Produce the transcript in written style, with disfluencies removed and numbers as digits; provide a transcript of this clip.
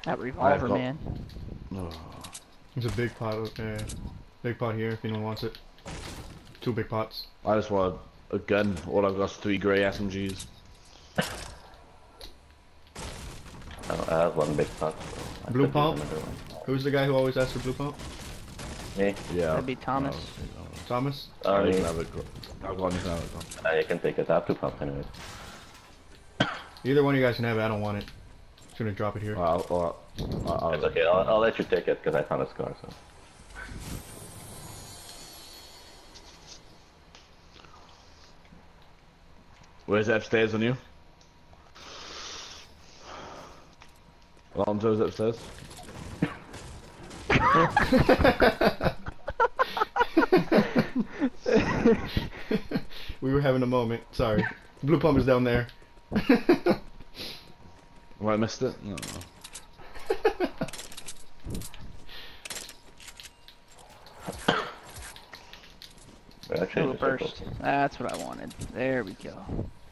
That revolver, man. Oh. There's a big pot. Okay, big pot here if anyone wants it. 2 big pots. I just want a gun. All I've got is 3 grey SMGs. I have 1 big pot. So Blue pump? Who's the guy who always asks for blue pump? Me? Yeah. That'd be Thomas. Thomas? I Me. can have it. I've got anything. You can take it. I have 2 pumps anyways. Either one of you guys can have it. I don't want it. Just gonna drop it here. It's okay. I'll let you take it because I found a scar. So. Where's it upstairs on you? Alonzo's upstairs. We were having a moment. Sorry. Blue pump is down there. Have I missed it? No. Actually, Little burst. That's what I wanted. There we go.